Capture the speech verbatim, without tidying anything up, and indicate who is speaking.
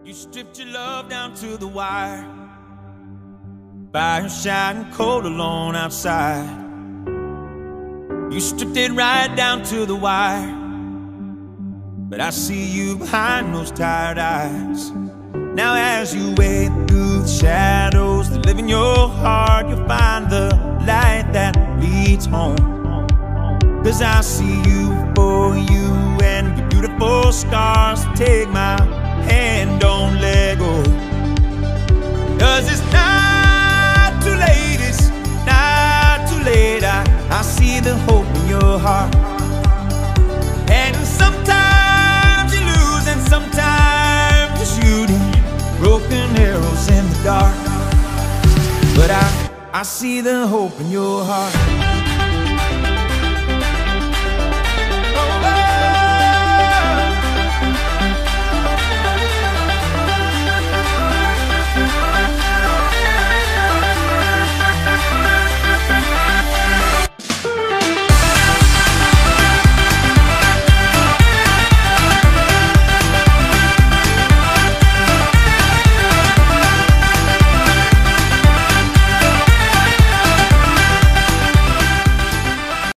Speaker 1: You stripped your love down to the wire. Fire shining cold alone outside. You stripped it right down to the wire. But I see you behind those tired eyes. Now as you wade through the shadows that live in your heart, you'll find the light that leads home. Cause I see you for you and your beautiful scars. Take my hand, don't let go. Cause it's not too late, it's not too late. I, I see the hope in your heart. And sometimes you lose and sometimes you're shooting broken arrows in the dark. But I, I see the hope in your heart.